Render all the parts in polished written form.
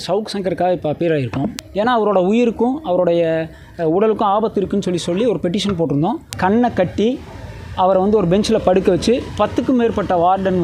சவுக் சங்கருக்காக இப்போ அப்பீர் ஆகிருக்கோம். ஏன்னா அவரோட உயிருக்கும் அவருடைய உடலுக்கும் ஆபத்து இருக்குன்னு சொல்லி ஒரு பெட்டிஷன் போட்டிருந்தோம். கண்ணை கட்டி அவரை ஒரு பெஞ்சில் படுக்க வச்சு 10க்கும் மேற்பட்ட வார்டன்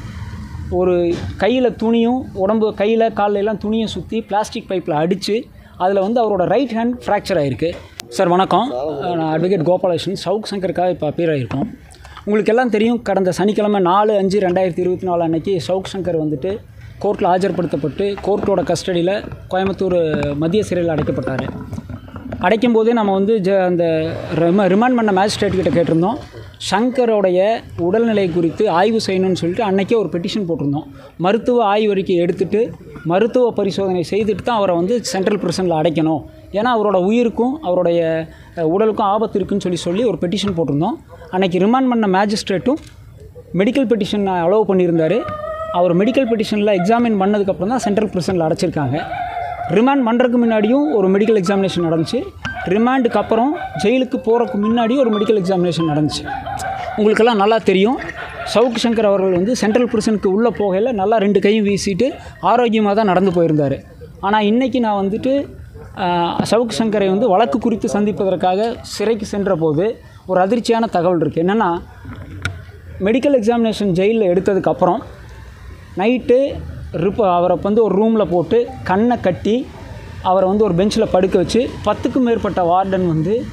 ஒரு கையில் துணியும் உடம்பு கையில் காலிலெல்லாம் துணியை சுற்றி பிளாஸ்டிக் பைப்பில் அடித்து அதில் அவரோட ரைட் ஹேண்ட் ஃப்ராக்சர் ஆகிருக்கு. சார் வணக்கம், நான் அட்வொகேட் கோபாலகிருஷ்ணன், சவுக் சங்கருக்காக இப்போ அப்பீர் ஆகிருக்கோம். உங்களுக்கு எல்லாம் தெரியும், கடந்த சனிக்கிழமை 4/5/2024 அன்றைக்கி சவுக் சங்கர் கோர்ட்டில் ஆஜர்படுத்தப்பட்டு கோர்ட்டோட கஸ்டடியில் கோயம்புத்தூர் மத்திய சிறையில் அடைக்கப்பட்டார். அடைக்கும் போதே நம்ம அந்த ரிமாண்ட் பண்ண மேஜிஸ்ட்ரேட் கிட்ட கேட்டிருந்தோம். சங்கரோடைய உடல்நிலை குறித்து ஆய்வு செய்யணும்னு சொல்லிட்டு அன்றைக்கே ஒரு பெட்டிஷன் போட்டிருந்தோம். மருத்துவ ஆய்வறிக்கை எடுத்துகிட்டு மருத்துவ பரிசோதனை செய்துட்டு தான் அவரை சென்ட்ரல் பிரிசனில் அடைக்கணும், ஏன்னா அவரோட உயிருக்கும் அவருடைய உடலுக்கும் ஆபத்து இருக்குன்னு சொல்லி ஒரு பெட்டிஷன் போட்டிருந்தோம். அன்றைக்கி ரிமாண்ட் பண்ண மேஜிஸ்ட்ரேட்டும் மெடிக்கல் பெட்டிஷன் அலோவ் பண்ணியிருந்தார். அவர் மெடிக்கல் பெட்டிஷனில் எக்ஸாமின் பண்ணதுக்கப்புறம் தான் சென்ட்ரல் பிரிசனில் அடைச்சிருக்காங்க. ரிமாண்ட் பண்ணுறதுக்கு முன்னாடியும் ஒரு மெடிக்கல் எக்ஸாமினேஷன் நடந்துச்சு. ரிமாண்டுக்கு அப்புறம் ஜெயிலுக்கு போகிறதுக்கு முன்னாடியும் ஒரு மெடிக்கல் எக்ஸாமினேஷன் நடந்துச்சு. உங்களுக்கெல்லாம் நல்லா தெரியும், சவுக் சங்கர் அவர்கள் சென்ட்ரல் பிரிசனுக்கு உள்ளே போகையில் நல்லா 2 கையும் வீசிட்டு ஆரோக்கியமாக தான் நடந்து போயிருந்தார். ஆனால் இன்றைக்கி நான் சவுக் சங்கரை வழக்கு குறித்து சந்திப்பதற்காக சிறைக்கு சென்ற போது ஒரு அதிர்ச்சியான தகவல் இருக்குது. என்னென்னா, மெடிக்கல் எக்ஸாமினேஷன் ஜெயிலில் எடுத்ததுக்கப்புறம் நைட்டு அவரை ஒரு ரூமில் போட்டு கண்ணை கட்டி அவரை ஒரு பெஞ்சில் படுக்க வச்சு 10க்கும் மேற்பட்ட வார்டன்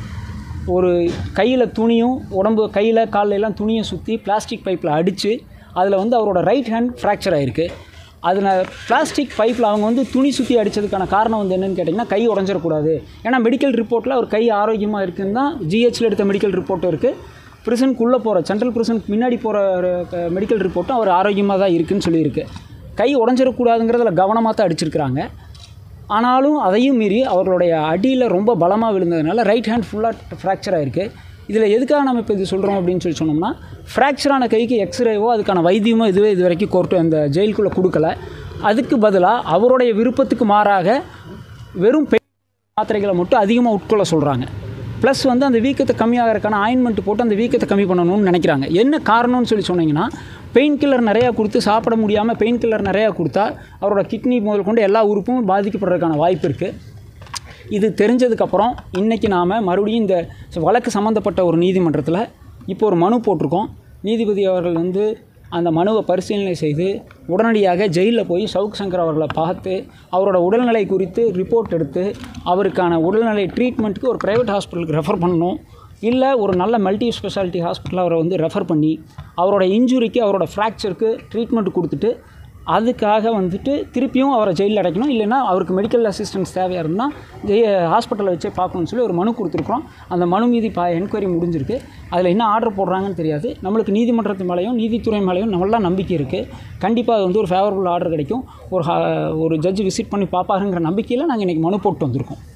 ஒரு கையில் துணியும் உடம்பு கையில் காலிலெல்லாம் துணியை சுற்றி பிளாஸ்டிக் பைப்பில் அடித்து அதில் அவரோட ரைட் ஹேண்ட் ஃப்ராக்சர் ஆகிருக்கு. அதில் பிளாஸ்டிக் பைப்பில் அவங்க துணி சுற்றி அடித்ததுக்கான காரணம் என்னென்னு கேட்டிங்கன்னா, கை உடஞ்சிடக்கூடாது. ஏன்னா மெடிக்கல் ரிப்போர்ட்டில் அவர் கை ஆரோக்கியமாக இருக்குதுன்னு தான் ஜிஹெச்சில் எடுத்த மெடிக்கல் ரிப்போர்ட்டும் இருக்குது. பிரிசனுக்குள்ளே போகிற சென்ட்ரல் பிரிசனுக்கு முன்னாடி போகிற மெடிக்கல் ரிப்போர்ட்டும் அவர் ஆரோக்கியமாக தான் இருக்குதுன்னு சொல்லியிருக்கு. கை உடஞ்சிடக்கூடாதுங்கிறதுல கவனமாக தான் அடிச்சிருக்கிறாங்க. ஆனாலும் அதையும் மீறி அவர்களுடைய அடியில் ரொம்ப பலமாக விழுந்ததுனால ரைட் ஹேண்ட் ஃபுல்லாக ஃப்ராக்சர் ஆகிருக்கு. இதில் எதுக்காக நம்ம இப்போ இது சொல்கிறோம் அப்படின்னு சொன்னோம்னா, ஃப்ராக்சரான கைக்கு எக்ஸ்ரேவோ அதுக்கான வைத்தியமோ இது வரைக்கும் கோர்ட்டு அந்த ஜெயிலுக்குள்ளே கொடுக்கல. அதுக்கு பதிலாக அவருடைய விருப்பத்துக்கு மாறாக வெறும் மாத்திரைகளை மட்டும் அதிகமாக உட்கொள்ள சொல்கிறாங்க. ப்ளஸ் அந்த வீக்கத்தை கம்மியாகிறதுக்கான ஆயின்மெண்ட் போட்டு அந்த வீக்கத்தை கம்மி பண்ணணும்னு நினைக்கிறாங்க. என்ன காரணம்னு சொன்னீங்கன்னா, பெயின் கில்லர் நிறையா கொடுத்து சாப்பிட முடியாமல் பெயின் கில்லர் நிறையா கொடுத்தா அவரோட கிட்னி முதல் கொண்டு எல்லா உறுப்பும் பாதிக்கப்படுறதுக்கான வாய்ப்பு இருக்குது. இது தெரிஞ்சதுக்கப்புறம் இன்றைக்கி நாம் மறுபடியும் இந்த வழக்கு சம்மந்தப்பட்ட ஒரு நீதிமன்றத்தில் இப்போ ஒரு மனு போட்டிருக்கோம். நீதிபதி அவர்கள் அந்த மனுவை பரிசீலனை செய்து உடனடியாக ஜெயிலில் போய் சவுக் சங்கர் அவர்களை பார்த்து அவரோட உடல்நிலை குறித்து ரிப்போர்ட் எடுத்து அவருக்கான உடல்நிலை ட்ரீட்மெண்ட்டுக்கு ஒரு ப்ரைவேட் ஹாஸ்பிட்டலுக்கு ரெஃபர் பண்ணணும், இல்லை ஒரு நல்ல மல்டி ஸ்பெஷாலிட்டி ஹாஸ்பிட்டலில் அவரை ரெஃபர் பண்ணி அவரோட இன்ஜுரிக்கு அவரோட ஃப்ராக்சருக்கு ட்ரீட்மெண்ட் கொடுத்துட்டு அதுக்காக திருப்பியும் அவரை ஜெயிலில் அடைக்கணும். இல்லைன்னா அவருக்கு மெடிக்கல் அசிஸ்டன்ஸ் தேவையாக இருந்தால் ஹாஸ்பிட்டலில் வச்சே பார்க்கணும்னு சொல்லி ஒரு மனு கொடுத்துருக்குறோம். அந்த மனு மீது என்கொயரி முடிஞ்சிருக்கு. அதில் என்ன ஆர்டர் போடுறாங்கன்னு தெரியாது. நம்மளுக்கு நீதிமன்றத்து மேலேயும் நீதித்துறை மேலேயும் நல்லா நம்பிக்கை இருக்குது. கண்டிப்பாக அது ஒரு ஃபேவரபுள் ஆர்டர் கிடைக்கும். ஒரு ஜட்ஜ் விசிட் பண்ணி பார்ப்பாருங்கிற நம்பிக்கையில் நாங்கள் இன்றைக்கி மனு போட்டு வந்திருக்கோம்.